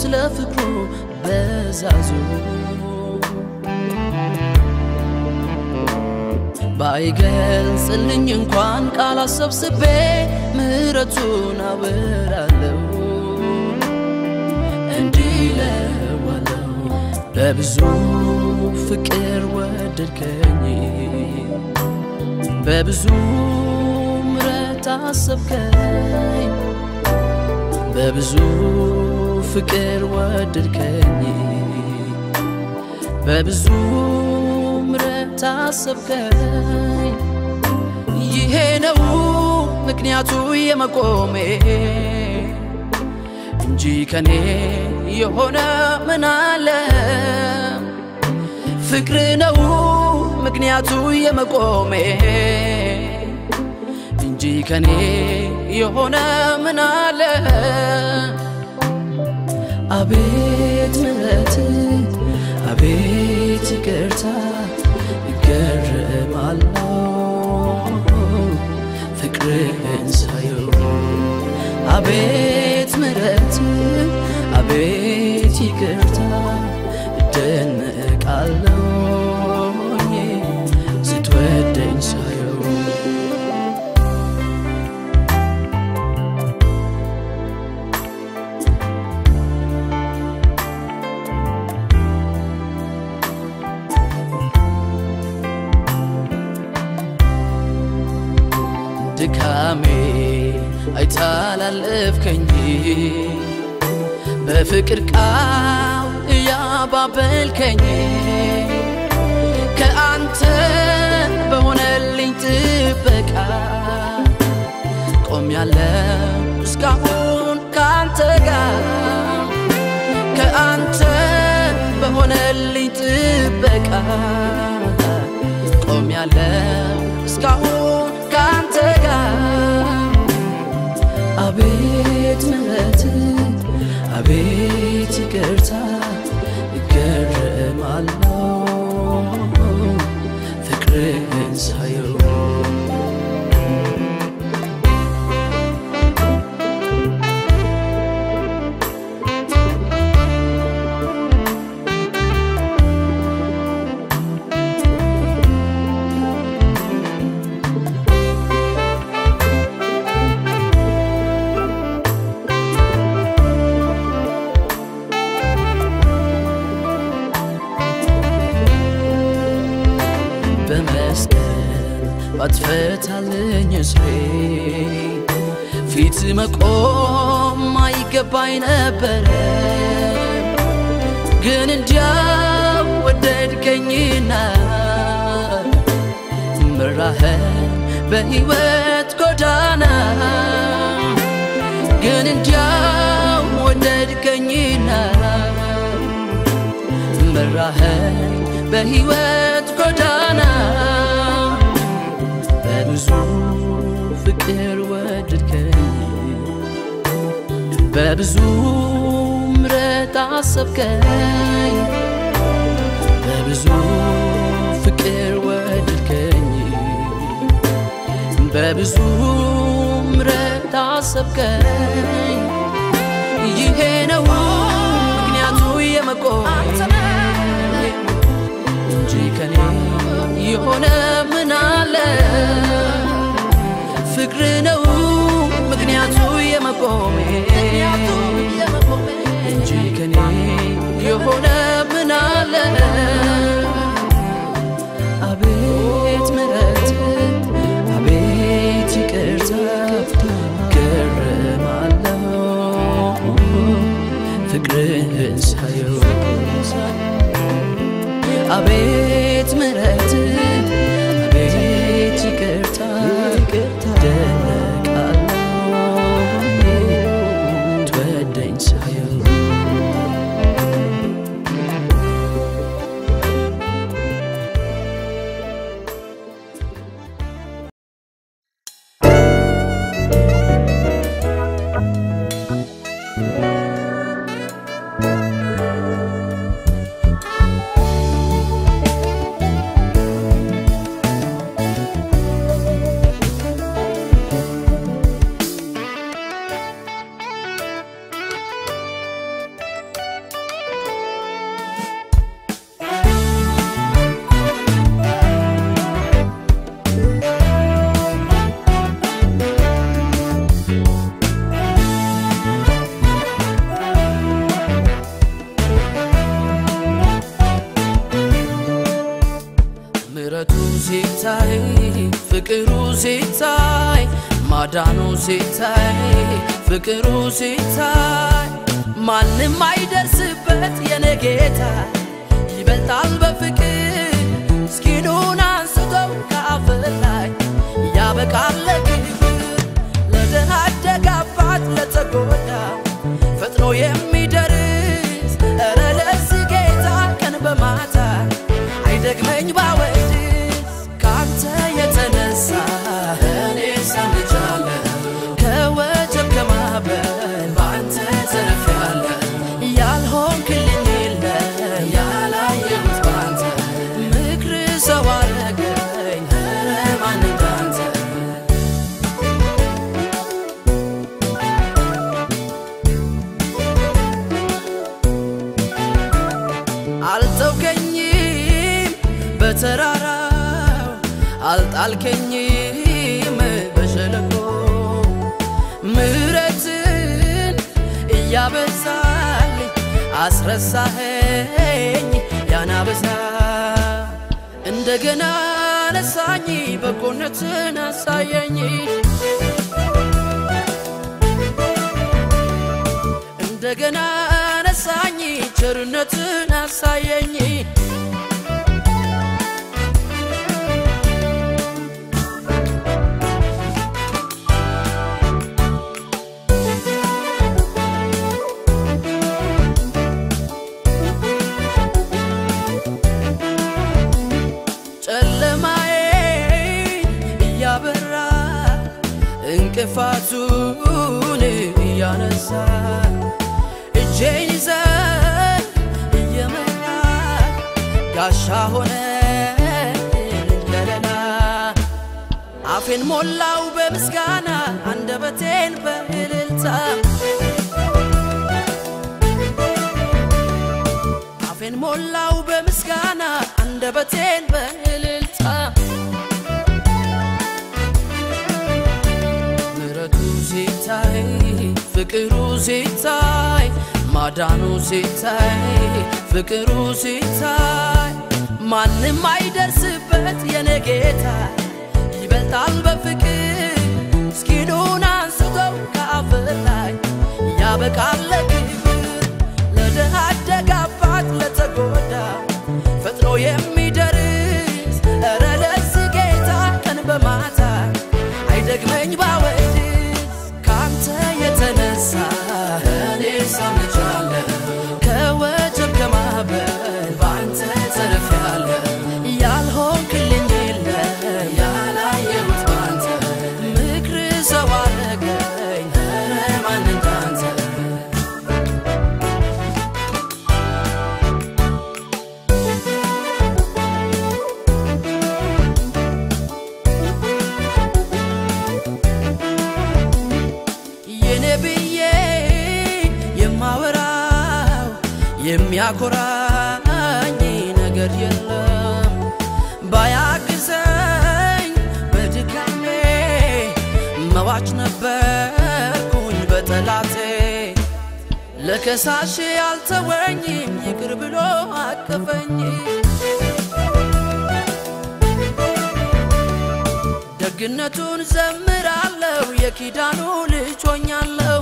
ስለ ፍቅሩ በዛዙ ባይገልጽልኝ እንኳን ቃል አሰብስቤ ምህረቱን አወራለሁ እንዲለዋለው በብዙ ፍቅር ወደድከኝ በብዙ ምሕረት አሰብከኝ በብዙ ፍቅር ወደድከኝ በብዙ ምሕረት አሰብከኝ ይሄ ነው ምክንያቱ የመቆሜ እንጂ ከኔ የሆነ ምን አለ ፍቅር ነው ምክንያቱ የመቆሜ እንጂ ከኔ የሆነ ምን አለ አቤት ምሕረት አቤት ይቅርታ እገረማለሁ ፍቅርህን ሳየው አቤት ምሕረት አቤት ይቅርታ እደነቃለሁ ስትወደኝ ሳየው ድካሜ አይታላለፍከኝ በፍቅር ቃል ያባበልከኝ ከአንተ በሆነልኝ ጥበቃ ቆሜያለሁ እስካሁን ካንተ ጋር ከአንተ በሆነልኝ ጥበቃ ቆሜያለሁ እስካሁን ካንተ ጋር አቤት ምሕረት አቤት ይቅርታ እገረማለሁ ፍቅርህን ሳየው ባትፈታልኝ እስሬ ፊት መቆም አይገባኝ ነበረ ግን እንዲያው ወደድከኝና ምራኸኝ በሕይወት ጎዳና ግን እንዲያው ወደድከኝና ምራኸኝ በሕይወት ጎዳና በብዙ ፍቅር ወደድከኝ በብዙ ምሕረት አሰብከኝ በብዙ ፍቅር ወደድከኝ በብዙ ምሕረት አሰብከኝ ይሄ ነው ምክንያቱ የመቆሜ እንጂ ከኔ የሆነ ምን አለ ፍቅር ነው ምክንያቱ የመቆሜ እንጂ ከኔ የሆነ ምን አለ አቤት ምሕረት አቤት ይቅርታ እገረማለሁ ፍቅርህን ሳየው አቤት ምሕረት አቤት ይቅርታ እደነቃለሁ ትወደኝ ሳየው ፍቅሩ ሲታይ ማዳኑ ሲታይ ፍቅሩ ሲታይ ማንም አይደርስበት የኔ ጌታ ይበልጣል በፍቅር ምስኪኑን አንስተው ከአፈር ላይ ያበቃል ለክብር ለድሃ አደግ አባት ለተጎዳው ፈጥኖ የሚደርስ ኧረ ለዚህ ጌታ ቀን በማታ አይደግመኝ ባወድስ ካንተ የተነሳ እኔ ሰምቻለሁ ከወጀብ ከማዕበል ባንተ ተርፌያለሁ ያልሆንክልኝ የለም ያላየሁት ባንተ ምክር ሰው አደረገኝ ኧረ ማን እንዳንተ አልተውከኝም በተራራው አልጣልከኝም በሸለቆ ምሕረትን እያበዛልኝ አስረሳኸኝ ያናበዛ እንደገና ነሳኝ በጎነትን አሳየኝ እንደገና ነሳኝ ቸርነትን አሳየኝ ጨለማዬ እያበራ እንቅፋቱን እያነሳ እጄን ይዘህ እየመራ ጋሻ ሆነኝ ከለላ አፌን ሞላው በምስጋና አንደበቴን በእልልታ አፌን ሞላው በምስጋና አንደበቴን በእልልታ ምሕረቱ ሲታይ ፍቅሩ ሲታይ ማዳኑ ሲታይ ፍቅሩ ሲታይ ማንም አይደርስበት የኔ ጌታ ይበልጣል በፍቅር ምስኪኑን አንስተው ከአፈር ላይ ያበቃል ለክብር ለድሃ አደግ አባት ለተጎዳው ፈጥኖ የሚደርስ ኧረ ለዚህ ጌታ ቀን በማታ አይደግመኝ ባወድስ ካንተ የተነሳ እኔ ሰምቻለሁ ከወጀብ ከማዕበል ባንተ ተርፌያለሁ ያልሆንክልኝ የለም ያላየሁት ባንተ ምክር ሰው አደረገኝ ኧረ ማን እንዳንተ የነብዬ የማወራው የሚያኮራኝ ነገር የለም ባያግዘኝ በድካሜ መዋች ነበርኩኝ በጠላቴ ለከሳሽ አልተወኝም ይቅር ብሎ አቀፈኝ ደግነቱን ዘምራለሁ የኪዳኑ ልጅ ሆኛለሁ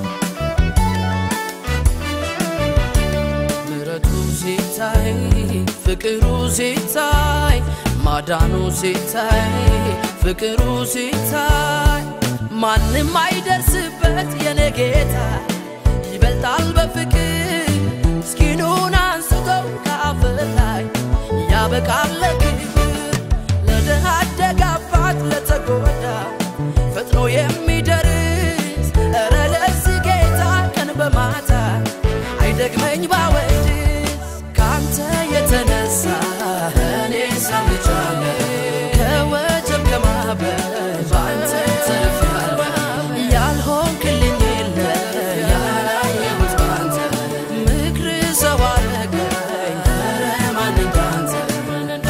ምሕረቱ ሲታይ ፍቅሩ ሲታይ ማዳኑ ሲታይ ፍቅሩ ሲታይ ማንም አይደርስበት የኔ ጌታ ይበልጣል በፍቅር ምስኪኑን አንስተው ከአፈር ላይ ያበቃል ለክብር ለድሃ አደግ አባት ለተጎዳው ፈጥኖ የሚደርስ ኧረ ለዚህ ጌታ ቀን በማታ አይደግመኝ ባወድስ ካንተ የተነሳ እኔ ሰምቻለሁ ከወጀብ ከማዕበል ባንተ ተርፌያለሁ ያልሆንክልኝ የለም ያላየሁት ባንተ ምክር ሰው አደረገኝ ኧረ ማን እንዳንተ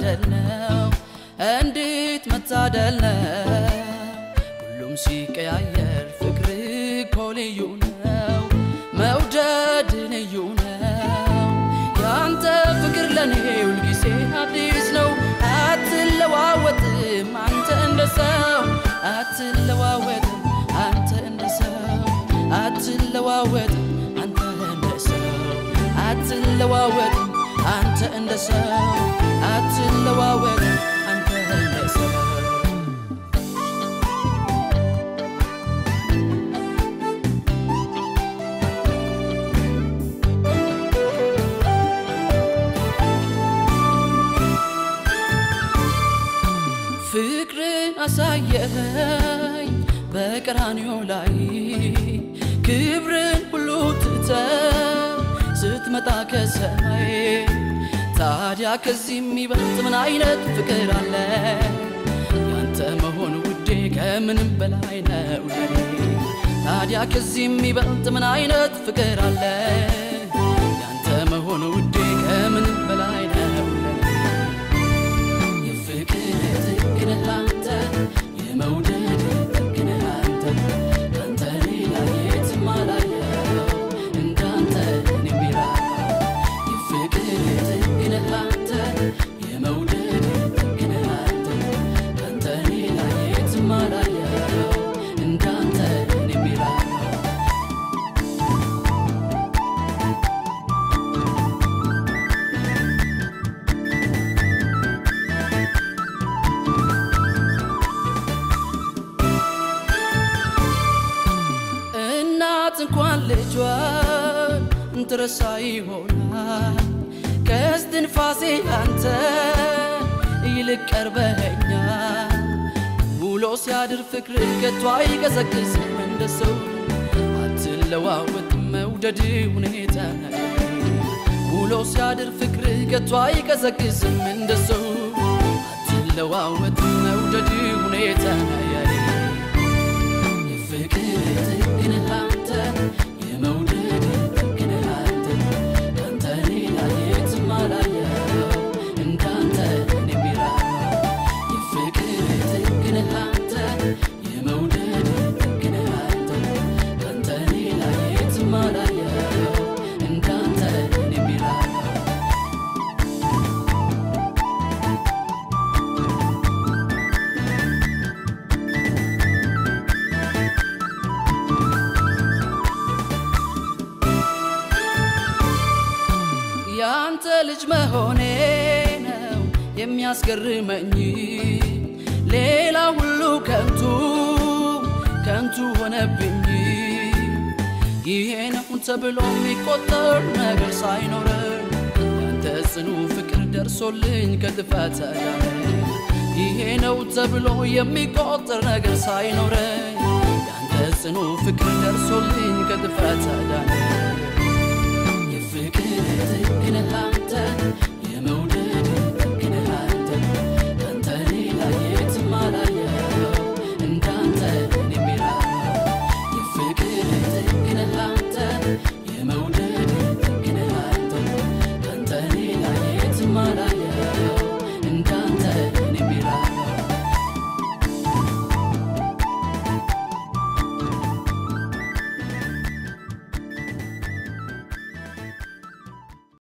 መታደል ነው እንዴት መታደል ነው ሁሉም ሲቀያየር ፍቅር ኮልዩ ነው መውደድ ልዩ ነው ያንተ ፍቅር ለኔ ሁሉ ጊዜ አዲስ ነው አትለዋወጥም አንተ እንደሰው አትለዋወጥም አንተ እንደሰው አትለዋወጥም አንተ እንደሰው አትለዋወጥም አንተ እንደሰው አትለዋወጥም አንተ እንደሰው ፍቅርን አሳየኸኝ በቀራንዮ ላይ ክብርን ሁሉ ትተህ ስትመጣ ከሰማይ ታዲያ ከዚህ የሚበልጥ ምን አይነት ፍቅር አለ ያንተ መሆን ውዴ ከምንም በላይ ነው ለኔ ታዲያ ከዚህ የሚበልጥ ምን አይነት ፍቅር አለ ያንተ መሆን ውዴ ከምንም በላይ ነው ለኔ የፍቅር ትግነህ አንተ የመውደድ ትግነህ አንተ አንተ ሌላ የትም አላየኸው እንዳንተ እኔ የሚራራው የፍቅር ትግነህ አንተ የመውደድ ትግነህ አንተ አንተ ሌላ የትም አላየኸው እንዳንተ እኔ የሚራራው እንኳን ልጇን እንትረሳ ይሆናል ከስትንፋሴ አንተ ይልቅ ቀርበኸኛል ውሎ ሲያድር ፍቅር ከቶ አይቀዘቅዝም እንደሰው አትለዋወጥም መውደድ ሁኔታ ውሎ ሲያድር ፍቅር ከቶ አይቀዘቅዝም እንደሰው አትለዋወጥም መውደድ ሁኔታ የፍቅር ትግነህ አንተ የመውደድ ትግነህ አንተ አንተ ሌላ የትም አላየኸው እንዳንተ እኔ የሚራራው የፍቅር ትግነህ አንተ የመውደድ ትግነህ አንተ አንተ ሌላ የትም አላየኸው እንዳንተ እኔ የሚራራው ያንተ ልጅ መሆኔ ነው የሚያስገርመኝ ሌላ ሁሉ ከንቱ ከንቱ ሆነብኝ ይሄ ነው ተብሎ የሚቆጠር ነገር ሳይኖረኝ ያንተ ጽኑ ፍቅር ደርሶልኝ ከጥፋት አዳነኝ ይሄ ነው ተብሎ የሚቆጠር ነገር ሳይኖረኝ ያንተ ጽኑ ፍቅር ደርሶልኝ ከጥፋት አዳነኝ